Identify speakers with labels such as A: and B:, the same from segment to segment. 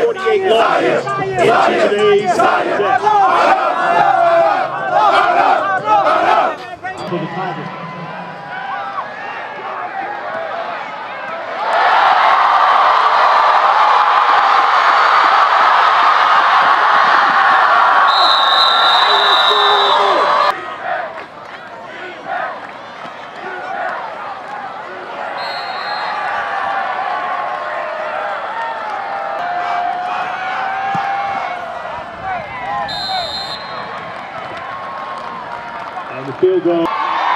A: 48 losses into today's contest. For the Tigers. And the field goal.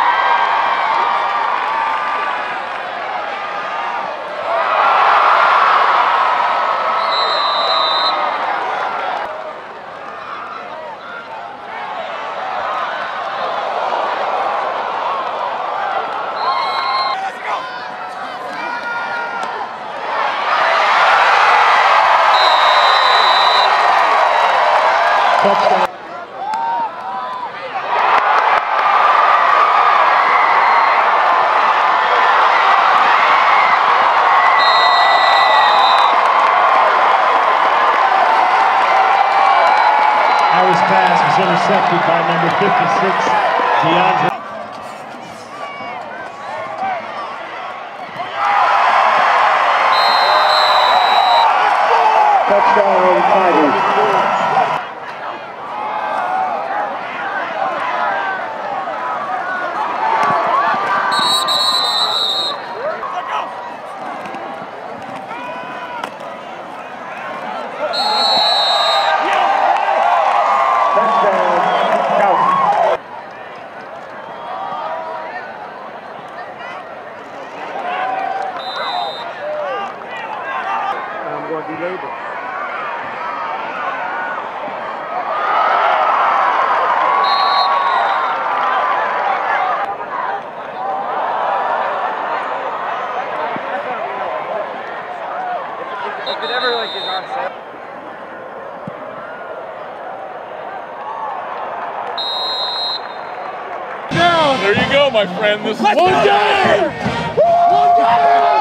A: Touchdown. Harris' pass was intercepted by number 56, DeAndre. Touchdown, Tigers. I'm going to be labeled. If it ever like is on set.
B: There you go, my friend. This is
A: one day! One day!